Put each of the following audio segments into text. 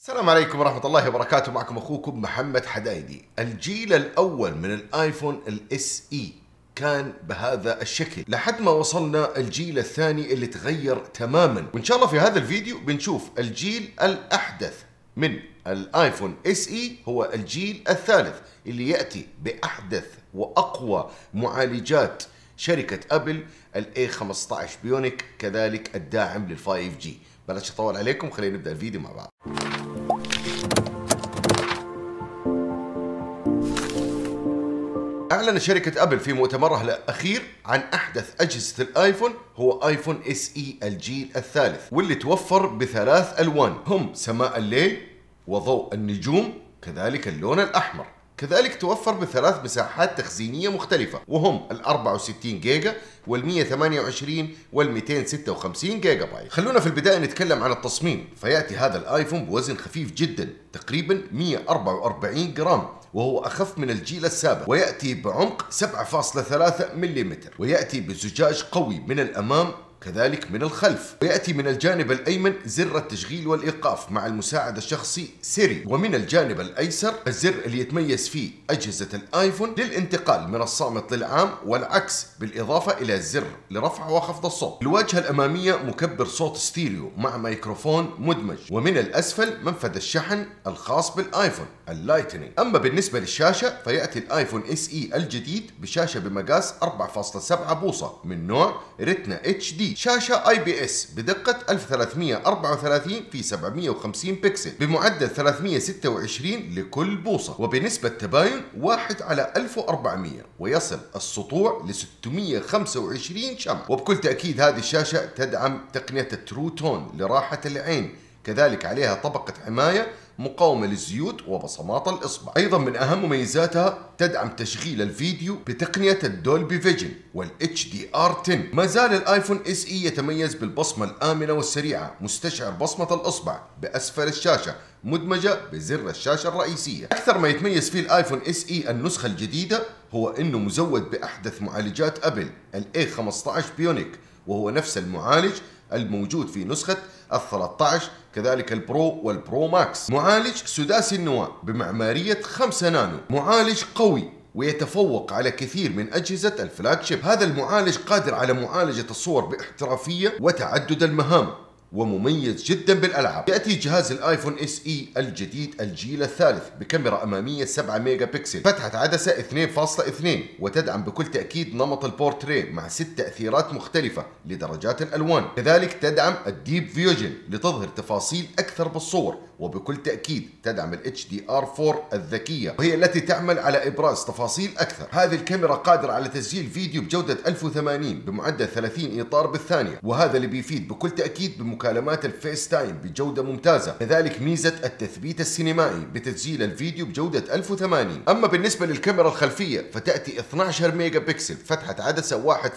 السلام عليكم ورحمة الله وبركاته. معكم أخوكم محمد حدايدي. الجيل الأول من الآيفون الاس اي كان بهذا الشكل لحد ما وصلنا الجيل الثاني اللي تغير تماما، وإن شاء الله في هذا الفيديو بنشوف الجيل الأحدث من الآيفون اس اي، هو الجيل الثالث اللي يأتي بأحدث وأقوى معالجات شركة أبل الاي 15 بيونيك، كذلك الداعم لل 5G. بلاش أطول عليكم، خلينا نبدأ الفيديو مع بعض. أعلن شركة أبل في مؤتمرها الأخير عن أحدث أجهزة الآيفون، هو آيفون اس اي الجيل الثالث، واللي توفر بثلاث ألوان، هم سماء الليل وضوء النجوم كذلك اللون الأحمر. كذلك توفر بثلاث مساحات تخزينية مختلفة، وهم ال 64 جيجا وال 128 وال 256 جيجا بايت. خلونا في البداية نتكلم عن التصميم. فيأتي هذا الآيفون بوزن خفيف جدا، تقريبا 144 جرام، وهو أخف من الجيل السابق، ويأتي بعمق 7.3 ملم، ويأتي بزجاج قوي من الأمام كذلك من الخلف، ويأتي من الجانب الأيمن زر التشغيل والإيقاف مع المساعد الشخصي سيري، ومن الجانب الأيسر الزر اللي يتميز فيه أجهزة الآيفون للانتقال من الصامت للعام والعكس، بالإضافة إلى زر لرفع وخفض الصوت. الواجهة الأمامية مكبر صوت ستيريو مع ميكروفون مدمج، ومن الأسفل منفذ الشحن الخاص بالآيفون اللايتنينج. أما بالنسبة للشاشة فيأتي الآيفون اس اي الجديد بشاشة بمقاس 4.7 بوصة من نوع ريتنا اتش دي، شاشة اي بي اس بدقة 1334 في 750 بكسل بمعدل 326 لكل بوصة، وبنسبة تباين 1/1400، ويصل السطوع ل 625 شمع. وبكل تأكيد هذه الشاشة تدعم تقنية الترو تون لراحة العين، كذلك عليها طبقة حماية مقاومة للزيوت وبصمات الإصبع. أيضا من أهم مميزاتها تدعم تشغيل الفيديو بتقنية الدولبي فيجن والاتش دي ار 10. ما زال الآيفون اس اي يتميز بالبصمة الآمنة والسريعة، مستشعر بصمة الإصبع بأسفل الشاشة مدمجة بزر الشاشة الرئيسية. أكثر ما يتميز فيه الآيفون اس اي النسخة الجديدة هو أنه مزود بأحدث معالجات أبل الاي 15 بيونيك، وهو نفس المعالج الموجود في نسخة ال13 كذلك البرو والبرو ماكس. معالج سداسي النواة بمعمارية 5 نانو، معالج قوي ويتفوق على كثير من أجهزة الفلاج شيب. هذا المعالج قادر على معالجة الصور باحترافية وتعدد المهام، ومميز جدا بالألعاب. يأتي جهاز الآيفون اس اي الجديد الجيل الثالث بكاميرا أمامية 7 ميجا بكسل، فتحة عدسة 2.2، وتدعم بكل تأكيد نمط البورتريه مع 6 تأثيرات مختلفة لدرجات الألوان. كذلك تدعم الديب فيوجن لتظهر تفاصيل أكثر بالصور، وبكل تأكيد تدعم ال HDR4 الذكية، وهي التي تعمل على إبراز تفاصيل أكثر. هذه الكاميرا قادرة على تسجيل فيديو بجودة 1080 بمعدل 30 إطار بالثانية، وهذا اللي بيفيد بكل تأكيد بمكالمات الفيس تايم بجودة ممتازة. كذلك ميزة التثبيت السينمائي بتسجيل الفيديو بجودة 1080. أما بالنسبة للكاميرا الخلفية فتأتي 12 ميجا بكسل، فتحة عدسة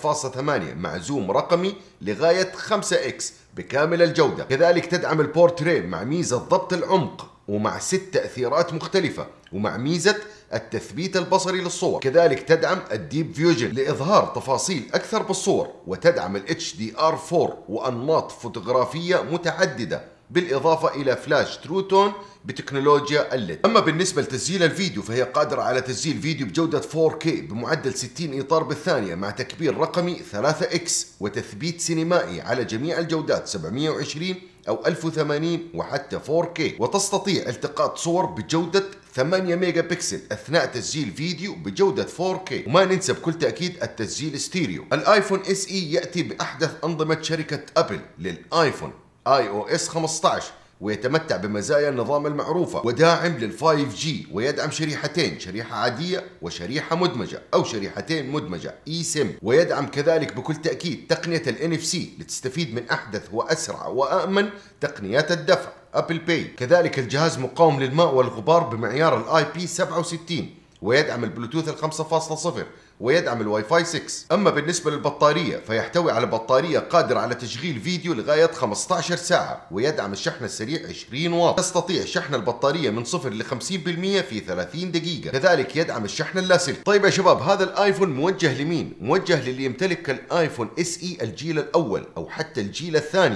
1.8 مع زوم رقمي لغاية 5x بكامل الجودة. كذلك تدعم البورتريه مع ميزة ضبط العمق ومع 6 تأثيرات مختلفة، ومع ميزة التثبيت البصري للصور. كذلك تدعم الديب فيوجن لإظهار تفاصيل أكثر بالصور، وتدعم ال HDR4 وأنماط فوتوغرافية متعددة، بالإضافة إلى فلاش ترو تون بتكنولوجيا الليد. أما بالنسبة لتسجيل الفيديو فهي قادرة على تسجيل فيديو بجودة 4K بمعدل 60 إطار بالثانية مع تكبير رقمي 3x، وتثبيت سينمائي على جميع الجودات 720 أو 1080 وحتى 4K، وتستطيع التقاط صور بجودة 8 ميجا بكسل أثناء تسجيل فيديو بجودة 4K. وما ننسى بكل تأكيد التسجيل ستيريو. الآيفون اس اي يأتي بأحدث أنظمة شركة أبل للآيفون iOS 15، ويتمتع بمزايا النظام المعروفة، وداعم لل 5G، ويدعم شريحتين، شريحة عادية وشريحة مدمجة أو شريحتين مدمجة eSIM، ويدعم كذلك بكل تأكيد تقنية ال NFC لتستفيد من أحدث وأسرع وأأمن تقنيات الدفع أبل باي. كذلك الجهاز مقاوم للماء والغبار بمعيار ال IP67، ويدعم البلوتوث 5.0، ويدعم الواي فاي 6. أما بالنسبة للبطارية فيحتوي على بطارية قادرة على تشغيل فيديو لغاية 15 ساعة، ويدعم الشحن السريع 20 واط، تستطيع شحن البطارية من 0 ل 50% في 30 دقيقة. كذلك يدعم الشحن اللاسلكي. طيب يا شباب، هذا الآيفون موجه لمين؟ موجه للي يمتلك الآيفون اس اي الجيل الأول أو حتى الجيل الثاني،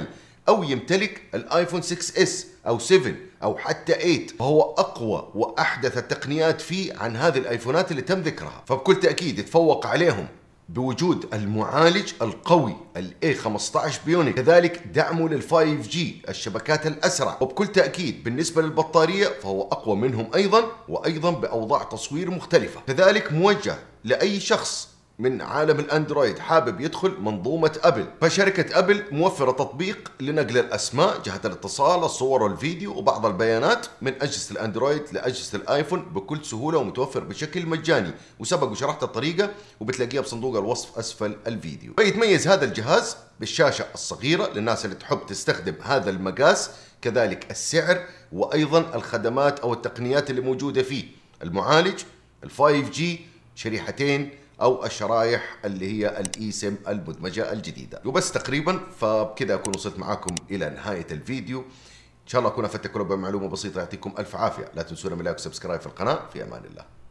أو يمتلك الايفون 6s أو 7 أو حتى 8، فهو أقوى وأحدث التقنيات فيه عن هذه الايفونات اللي تم ذكرها. فبكل تأكيد يتفوق عليهم بوجود المعالج القوي ال A15 بيونيك، كذلك دعمه لل 5G الشبكات الأسرع، وبكل تأكيد بالنسبة للبطارية فهو أقوى منهم وأيضا بأوضاع تصوير مختلفة. كذلك موجه لأي شخص من عالم الاندرويد حابب يدخل منظومة ابل، فشركة ابل موفرة تطبيق لنقل الاسماء، جهة الاتصال، الصور والفيديو وبعض البيانات من اجهزة الاندرويد لاجهزة الايفون بكل سهولة، ومتوفر بشكل مجاني، وسبق وشرحت الطريقة وبتلاقيها بصندوق الوصف اسفل الفيديو. فيتميز هذا الجهاز بالشاشة الصغيرة للناس اللي تحب تستخدم هذا المقاس، كذلك السعر وايضا الخدمات او التقنيات اللي موجودة فيه، المعالج ال 5G، شريحتين او الشرايح اللي هي الاي سم المدمجه الجديده. وبس تقريبا، فبكذا اكون وصلت معاكم الى نهايه الفيديو. ان شاء الله اكون افدتكم بمعلومه بسيطه. يعطيكم الف عافيه، لا تنسونا من لايك وسبسكرايب في القناه. في امان الله.